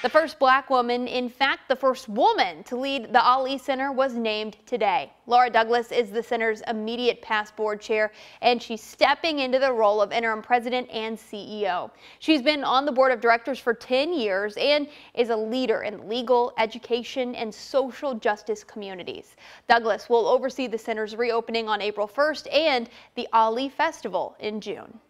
The first black woman, in fact, the first woman to lead the Ali Center, was named today. Laura Douglas is the center's immediate past board chair, and she's stepping into the role of interim president and CEO. She's been on the board of directors for 10 years and is a leader in legal, education, and social justice communities. Douglas will oversee the center's reopening on April 1st and the Ali Festival in June.